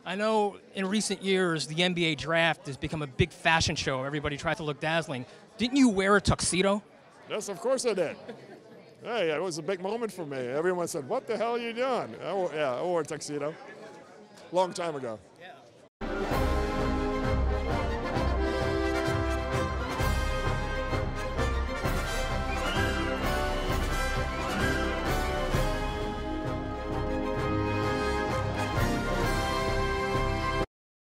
I know in recent years the NBA draft has become a big fashion show. Everybody tries to look dazzling. Didn't you wear a tuxedo? Yes, of course I did. Hey, it was a big moment for me. Everyone said, "What the hell are you doing?" I wore a tuxedo. Long time ago.